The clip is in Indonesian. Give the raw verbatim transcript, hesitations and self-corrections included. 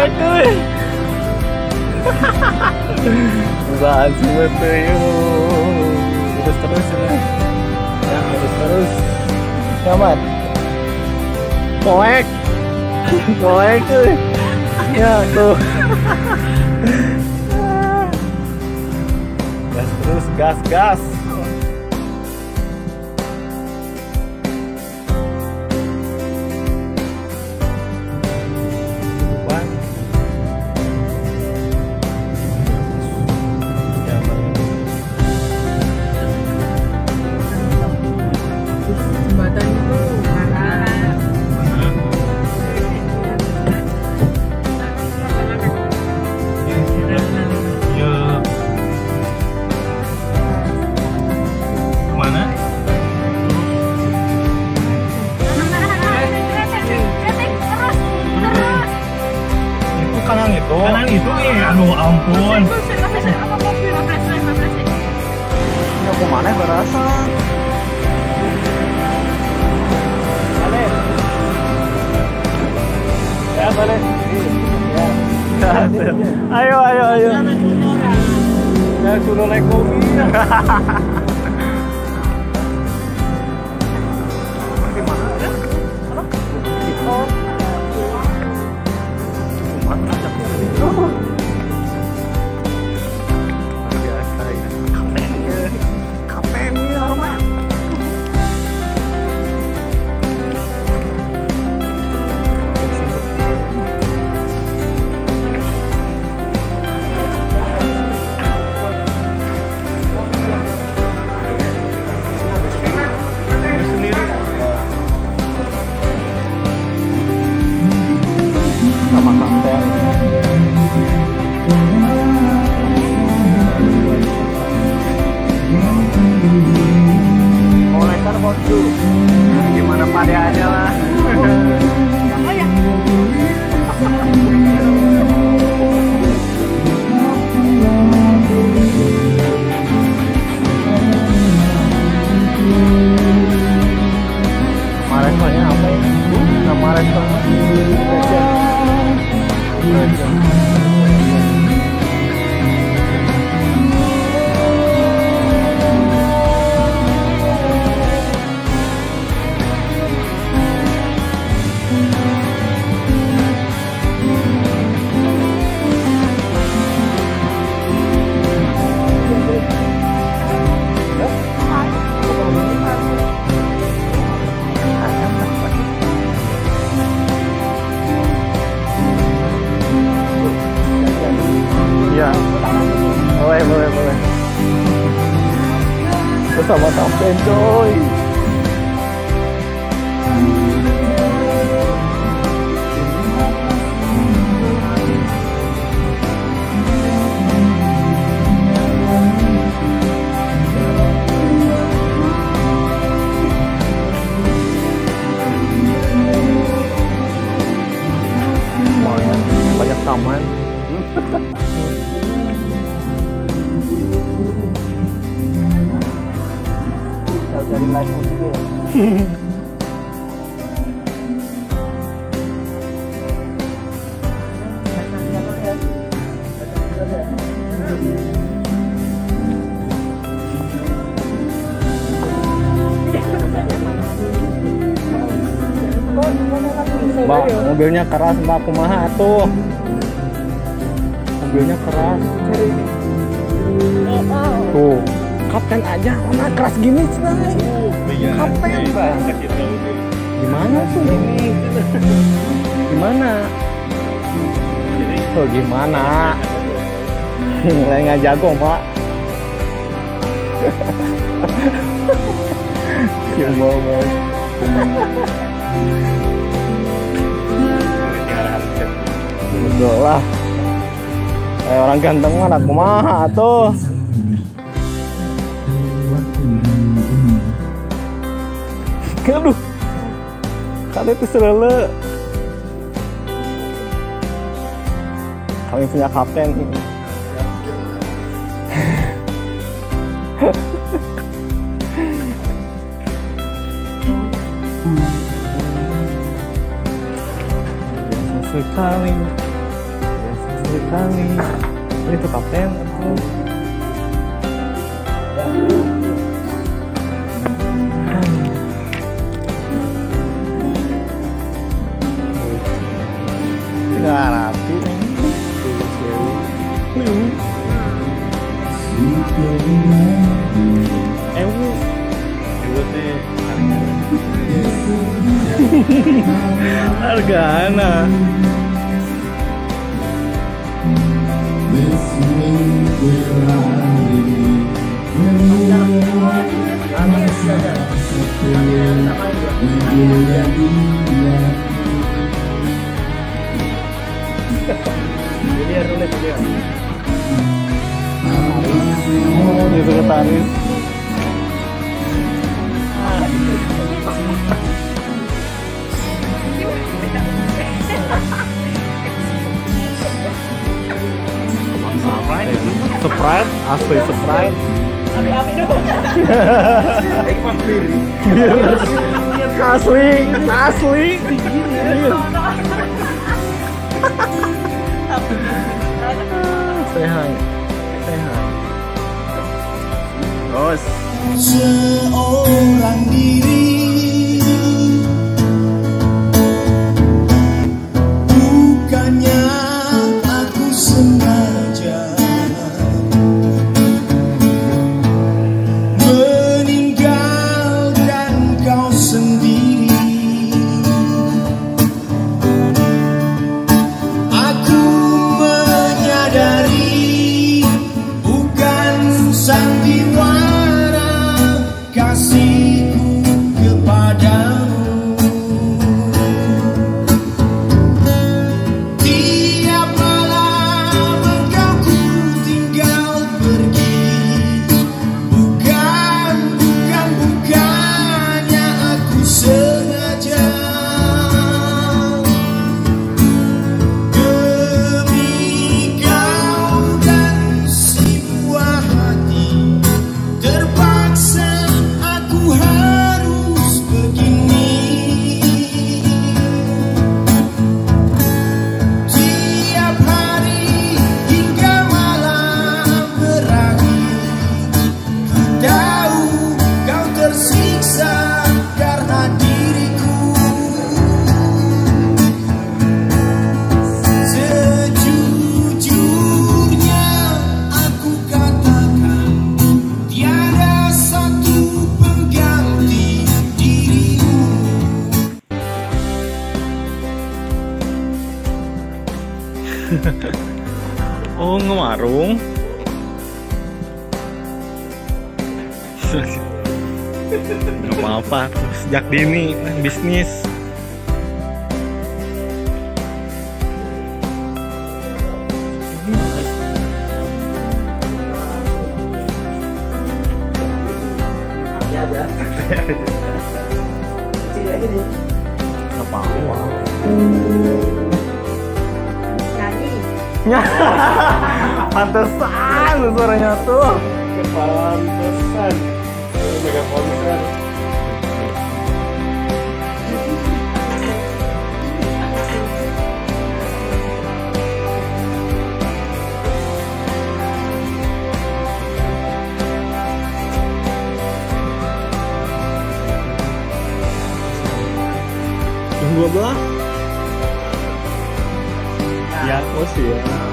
cuy. Usahaan semua tuh yuk. Terus terus ya. Ya terus terus. Selamat. Koek. Koek cuy. Ya tuh. Gas terus, gas gas. Kanan itu ya, aduh ampun. Ya kemana berasa? Balik. Ya balik. Ya. Ayo ayo ayo. Ya sudah naik mobil. Gimana pada aja lah. Oh ya. Nama restorannya apa ya? Nama restorannya boleh boleh boleh bersama sampai coy. Banyak banyak taman. Dari live musik ya. Mbak, mobilnya keras mbak, kumaha tuh. Mobilnya keras. Tuh. Kapten aja, mana keras gini sih? Kapten bang. Gimana tuh? Gimana? Tuh gimana? Mulai nggak jago pak. Simbol bang. Betul lah. Kayak orang ganteng mana kumaha tuh. Aduh, kan itu serele. Kami punya kapten. Sekali. sekali. Ini tuh kapten aku. Nggak rapi nih. Ewu, ewu teh hargana. Biliar dulu biliar. Oh, gitu ketarik. Sprite, asli Sprite. Asli, asli. Sehat, sehat. Terus. Seorang diri bukannya aku sengaja meninggalkan kau sendiri. Aku menyadari bukan sandiwara kasihku kepadamu. Tiap malam engkau ku tinggal pergi. Bukan, bukan, bukannya aku sengaja. Demi kau dan si buah hati, terpaksa aku harus begini. Tiap hari hingga malam berakhir, ku tahu kau tersiksa karena diriku. Sejujurnya aku katakan, tiada satu pengganti dirimu. Oh, ngewarung. Gak apa-apa, sejak dini bisnis. Gak apa-apa. Pantesan suaranya tuh. Pantesan. Mega konser. Dua belas. Ya, oh sih ya.